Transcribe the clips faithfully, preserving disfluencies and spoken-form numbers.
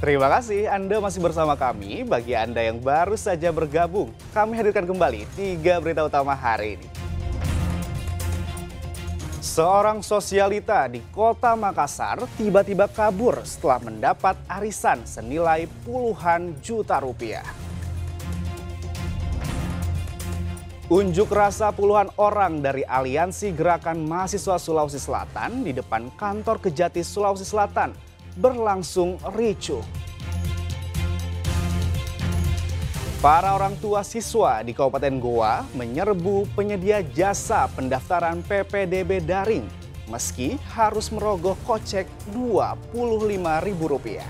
Terima kasih Anda masih bersama kami. Bagi Anda yang baru saja bergabung, kami hadirkan kembali tiga berita utama hari ini. Seorang sosialita di kota Makassar tiba-tiba kabur setelah mendapat arisan senilai puluhan juta rupiah. Unjuk rasa puluhan orang dari Aliansi Gerakan Mahasiswa Sulawesi Selatan di depan kantor Kejati Sulawesi Selatan berlangsung ricuh. Para orang tua siswa di Kabupaten Goa menyerbu penyedia jasa pendaftaran P P D B daring meski harus merogoh kocek dua puluh lima ribu rupiah.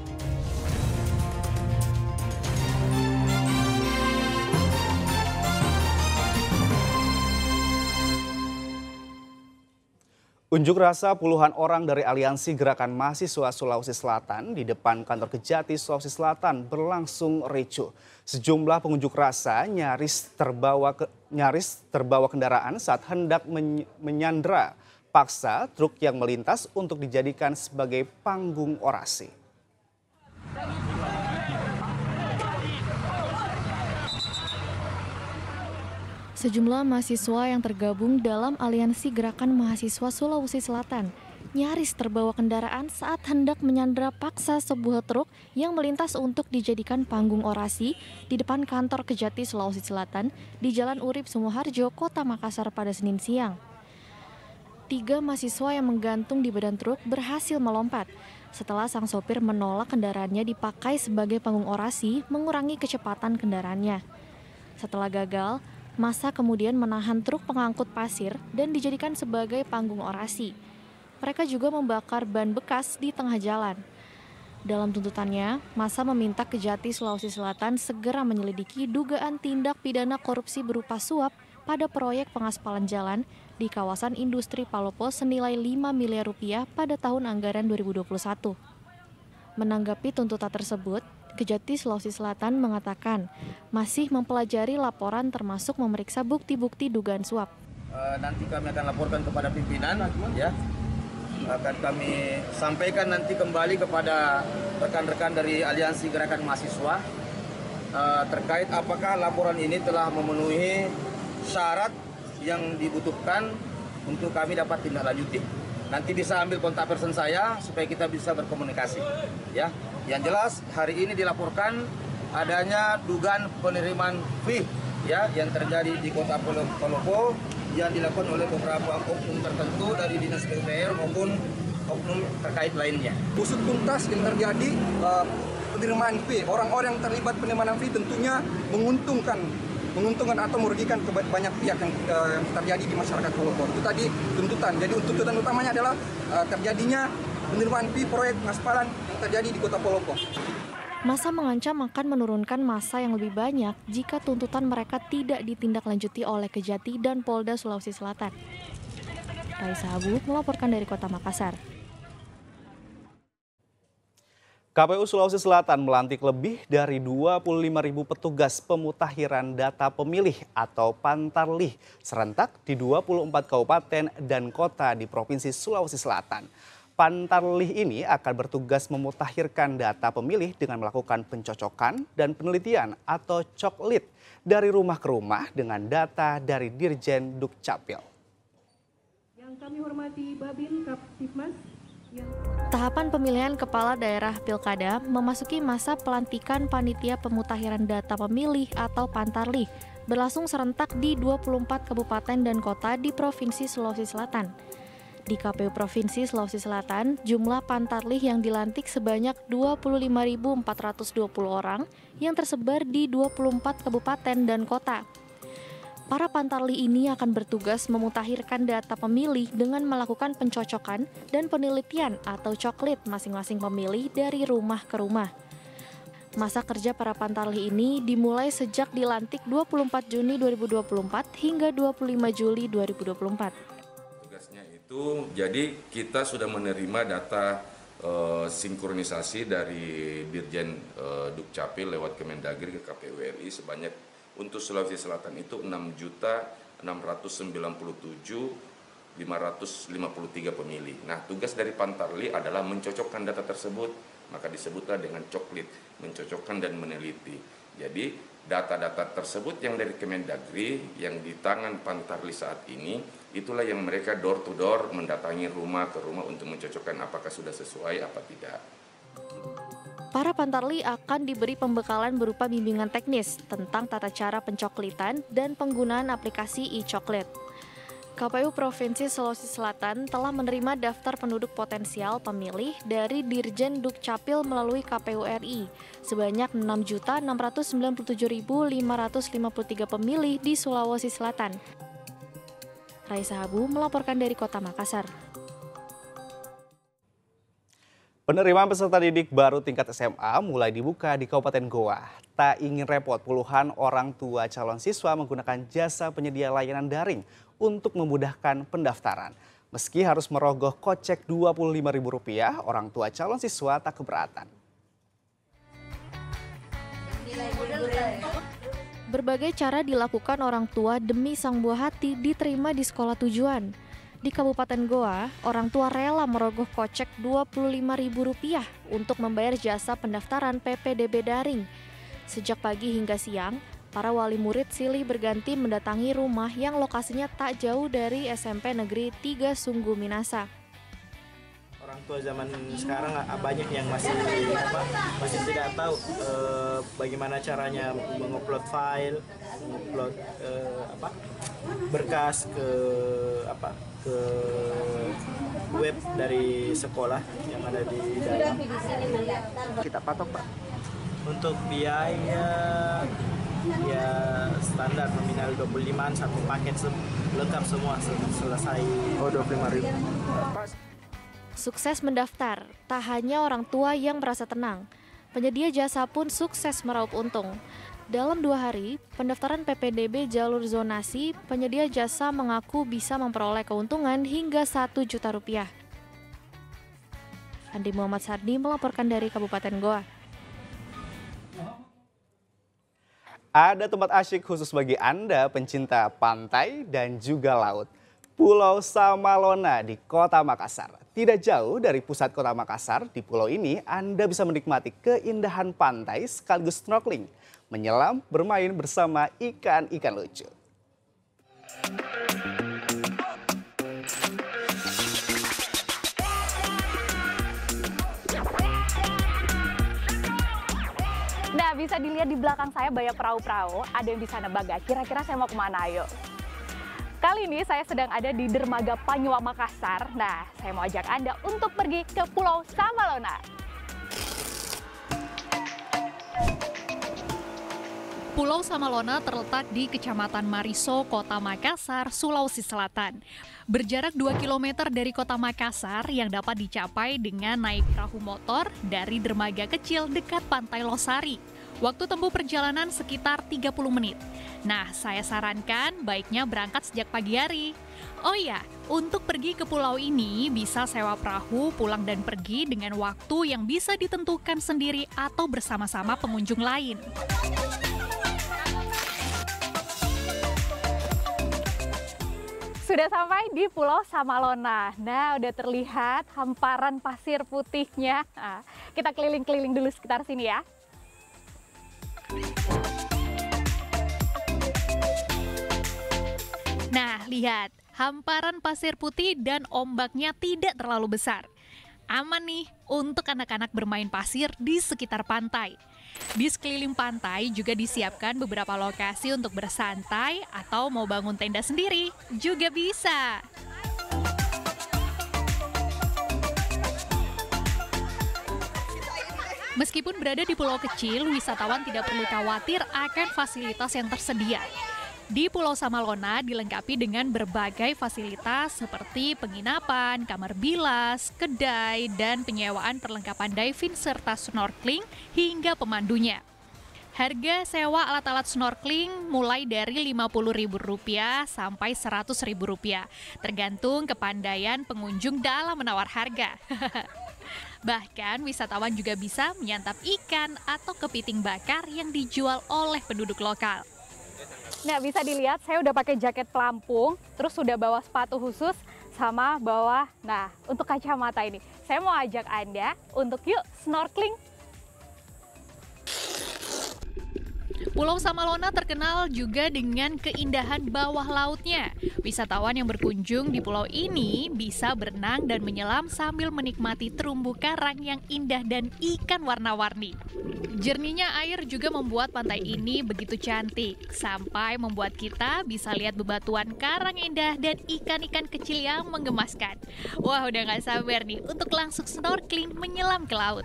Unjuk rasa puluhan orang dari Aliansi Gerakan Mahasiswa Sulawesi Selatan di depan kantor Kejati Sulawesi Selatan berlangsung ricuh. Sejumlah pengunjuk rasa nyaris terbawa ke, nyaris terbawa kendaraan saat hendak men, menyandra paksa truk yang melintas untuk dijadikan sebagai panggung orasi. Sejumlah mahasiswa yang tergabung dalam Aliansi Gerakan Mahasiswa Sulawesi Selatan nyaris terbawa kendaraan saat hendak menyandra paksa sebuah truk yang melintas untuk dijadikan panggung orasi di depan kantor Kejati Sulawesi Selatan di Jalan Urip Sumoharjo, Kota Makassar pada Senin siang. Tiga mahasiswa yang menggantung di badan truk berhasil melompat setelah sang sopir menolak kendaraannya dipakai sebagai panggung orasi mengurangi kecepatan kendaraannya. Setelah gagal, massa kemudian menahan truk pengangkut pasir dan dijadikan sebagai panggung orasi. Mereka juga membakar ban bekas di tengah jalan. Dalam tuntutannya, massa meminta Kejati Sulawesi Selatan segera menyelidiki dugaan tindak pidana korupsi berupa suap pada proyek pengaspalan jalan di kawasan industri Palopo senilai lima miliar rupiah pada tahun anggaran dua ribu dua puluh satu. Menanggapi tuntutan tersebut, Kejati Sulawesi Selatan mengatakan masih mempelajari laporan termasuk memeriksa bukti-bukti dugaan suap. Uh, nanti kami akan laporkan kepada pimpinan, ya, akan kami sampaikan nanti kembali kepada rekan-rekan dari Aliansi Gerakan Mahasiswa uh, terkait apakah laporan ini telah memenuhi syarat yang dibutuhkan untuk kami dapat tindak lanjuti. Nanti bisa ambil kontak person saya supaya kita bisa berkomunikasi, ya. Yang jelas hari ini dilaporkan adanya dugaan penerimaan fee, ya, yang terjadi di Kota Palopo yang dilakukan oleh beberapa oknum tertentu dari Dinas P U P R maupun oknum terkait lainnya. Usut tuntas yang terjadi uh, penerimaan fee, orang-orang yang terlibat penerimaan fee tentunya menguntungkan menguntungkan atau merugikan ke banyak pihak yang, uh, yang terjadi di masyarakat Palopo. Itu tadi tuntutan. Jadi tuntutan utamanya adalah uh, terjadinya penerimaan fee proyek pengaspalan yang terjadi di Kota Palopo. Massa mengancam akan menurunkan massa yang lebih banyak jika tuntutan mereka tidak ditindaklanjuti oleh Kejati dan Polda Sulawesi Selatan. Raisa Abu melaporkan dari Kota Makassar. K P U Sulawesi Selatan melantik lebih dari dua puluh lima ribu petugas pemutakhiran data pemilih atau Pantarlih serentak di dua puluh empat kabupaten dan kota di Provinsi Sulawesi Selatan. Pantarlih ini akan bertugas memutakhirkan data pemilih dengan melakukan pencocokan dan penelitian atau coklit dari rumah ke rumah dengan data dari Dirjen Dukcapil. Yang kami hormati Babin Kaptipmas. Tahapan pemilihan kepala daerah pilkada memasuki masa pelantikan panitia pemutakhiran data pemilih atau Pantarlih berlangsung serentak di dua puluh empat kabupaten dan kota di Provinsi Sulawesi Selatan. Di K P U Provinsi Sulawesi Selatan, jumlah Pantarlih yang dilantik sebanyak dua puluh lima ribu empat ratus dua puluh orang yang tersebar di dua puluh empat kabupaten dan kota. Para Pantarlih ini akan bertugas memutakhirkan data pemilih dengan melakukan pencocokan dan penelitian atau coklit masing-masing pemilih dari rumah ke rumah. Masa kerja para Pantarlih ini dimulai sejak dilantik dua puluh empat Juni dua ribu dua puluh empat hingga dua puluh lima Juli dua ribu dua puluh empat. Tugasnya itu, jadi kita sudah menerima data uh, sinkronisasi dari Dirjen uh, Dukcapil lewat Kemendagri ke K P U R I sebanyak untuk Sulawesi Selatan itu enam juta enam ratus sembilan puluh tujuh ribu lima ratus lima puluh tiga pemilih. Nah, tugas dari Pantarlih adalah mencocokkan data tersebut Maka disebutlah dengan coklit, mencocokkan dan meneliti. Jadi data-data tersebut yang dari Kemendagri yang di tangan Pantarli saat ini, itulah yang mereka door to door mendatangi rumah ke rumah untuk mencocokkan apakah sudah sesuai apa tidak. Para Pantarli akan diberi pembekalan berupa bimbingan teknis tentang tata cara pencoklitan dan penggunaan aplikasi e-coklit. K P U Provinsi Sulawesi Selatan telah menerima daftar penduduk potensial pemilih dari Dirjen Dukcapil melalui K P U R I sebanyak enam juta enam ratus sembilan puluh tujuh ribu lima ratus lima puluh tiga pemilih di Sulawesi Selatan. Raisa Habu melaporkan dari Kota Makassar. Penerimaan peserta didik baru tingkat S M A mulai dibuka di Kabupaten Goa. Tak ingin repot, puluhan orang tua calon siswa menggunakan jasa penyedia layanan daring untuk memudahkan pendaftaran. Meski harus merogoh kocek dua puluh lima ribu rupiah, orang tua calon siswa tak keberatan. Berbagai cara dilakukan orang tua demi sang buah hati diterima di sekolah tujuan. Di Kabupaten Goa, orang tua rela merogoh kocek dua puluh lima ribu rupiah untuk membayar jasa pendaftaran P P D B daring. Sejak pagi hingga siang, para wali murid silih berganti mendatangi rumah yang lokasinya tak jauh dari S M P Negeri tiga Sungguh Minasa. Orang tua zaman sekarang banyak yang masih apa, masih tidak tahu eh, bagaimana caranya mengupload file, mengupload eh, apa, berkas ke apa ke web dari sekolah yang ada di dalam. Kita patok, Pak. Untuk biaya ya standar nominal dua puluh lima, satu paket se- lengkap semua selesai. Oh, dua puluh lima ribu. Sukses mendaftar, tak hanya orang tua yang merasa tenang. Penyedia jasa pun sukses meraup untung. Dalam dua hari, pendaftaran P P D B jalur zonasi, penyedia jasa mengaku bisa memperoleh keuntungan hingga satu juta rupiah. Andi Muhammad Sardi melaporkan dari Kabupaten Goa. Ada tempat asyik khusus bagi Anda pencinta pantai dan juga laut. Pulau Samalona di Kota Makassar. Tidak jauh dari pusat Kota Makassar, di pulau ini Anda bisa menikmati keindahan pantai sekaligus snorkeling, menyelam, bermain bersama ikan-ikan lucu. Nah, bisa dilihat di belakang saya banyak perahu-perahu, ada yang di sana baga. Kira-kira saya mau kemana, ayo? Kali ini saya sedang ada di Dermaga Panyuwak Makassar. Nah, saya mau ajak Anda untuk pergi ke Pulau Samalona. Pulau Samalona terletak di Kecamatan Mariso, Kota Makassar, Sulawesi Selatan. Berjarak dua kilometer dari Kota Makassar yang dapat dicapai dengan naik perahu motor dari dermaga kecil dekat Pantai Losari. Waktu tempuh perjalanan sekitar tiga puluh menit. Nah, saya sarankan baiknya berangkat sejak pagi hari. Oh iya, untuk pergi ke pulau ini bisa sewa perahu pulang dan pergi dengan waktu yang bisa ditentukan sendiri atau bersama-sama pengunjung lain. Sudah sampai di Pulau Samalona. Nah, udah terlihat hamparan pasir putihnya. Nah, kita keliling-keliling dulu sekitar sini ya. Nah, lihat, hamparan pasir putih dan ombaknya tidak terlalu besar. Aman nih untuk anak-anak bermain pasir di sekitar pantai. Di sekeliling pantai juga disiapkan beberapa lokasi untuk bersantai atau mau bangun tenda sendiri juga bisa. Meskipun berada di pulau kecil, wisatawan tidak perlu khawatir akan fasilitas yang tersedia. Di Pulau Samalona dilengkapi dengan berbagai fasilitas seperti penginapan, kamar bilas, kedai, dan penyewaan perlengkapan diving serta snorkeling hingga pemandunya. Harga sewa alat-alat snorkeling mulai dari lima puluh ribu rupiah sampai seratus ribu rupiah, tergantung kepandaian pengunjung dalam menawar harga. Bahkan wisatawan juga bisa menyantap ikan atau kepiting bakar yang dijual oleh penduduk lokal. Nah, bisa dilihat saya udah pakai jaket pelampung, terus sudah bawa sepatu khusus sama bawa, nah, untuk kacamata ini. saya mau ajak Anda untuk yuk snorkeling. Pulau Samalona terkenal juga dengan keindahan bawah lautnya. Wisatawan yang berkunjung di pulau ini bisa berenang dan menyelam sambil menikmati terumbu karang yang indah dan ikan warna-warni. Jernihnya air juga membuat pantai ini begitu cantik, sampai membuat kita bisa lihat bebatuan karang indah dan ikan-ikan kecil yang menggemaskan. Wah, udah gak sabar nih untuk langsung snorkeling menyelam ke laut.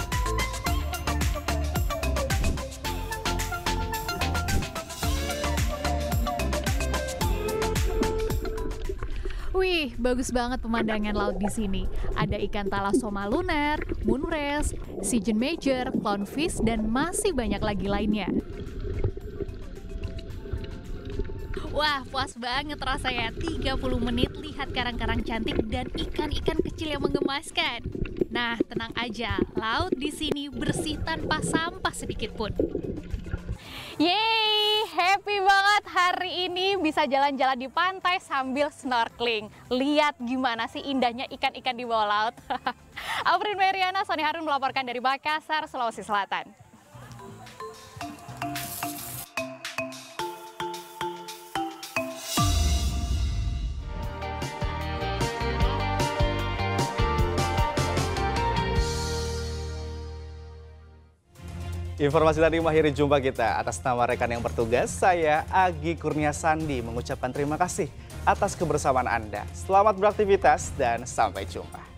Wih, bagus banget pemandangan laut di sini. Ada ikan thalassoма lunar, moonrays, sea gen major, clownfish, dan masih banyak lagi lainnya. Wah, puas banget rasanya tiga puluh menit lihat karang-karang cantik dan ikan-ikan kecil yang menggemaskan. Nah, tenang aja, laut di sini bersih tanpa sampah sedikit pun. Yeay, happy banget hari ini bisa jalan-jalan di pantai sambil snorkeling. Lihat gimana sih indahnya ikan-ikan di bawah laut. Afrin Meriana, Sony Harun melaporkan dari Makassar, Sulawesi Selatan. Informasi tadi mengakhiri jumpa kita. Atas nama rekan yang bertugas, saya Agi Kurnia Sandi mengucapkan terima kasih atas kebersamaan Anda. Selamat beraktivitas dan sampai jumpa.